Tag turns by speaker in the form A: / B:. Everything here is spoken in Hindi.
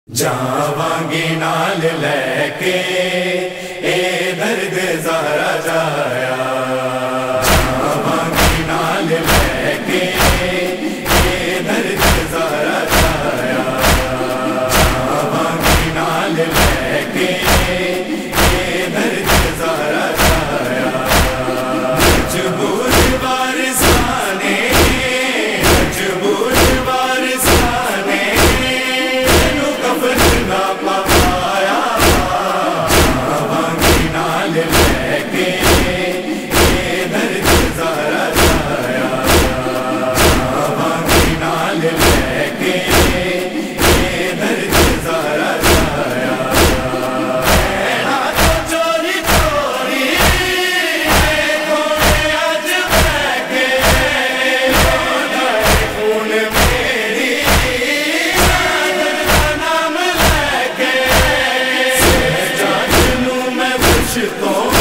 A: जावांगी नाल लैके ए दर्द ज़हरा जाया, जावांगी नाल लैके ए दर्द ज़हरा जाया, जावांगी नाल लैके ए दर्द ज़हरा जाया। मजबूर वारिसाने, मजबूर वारिसाने तेनू कफन ना पाया, जावांगी नाल लैके ए दर्द ज़हरा जाया, जावांगी नाल लैके ए दर्द ज़हरा जाया। कहना तो चोरी चोरी थोड़े अज बैके खून मेरी सादत का नाम लैके जान नू मैं पुछतों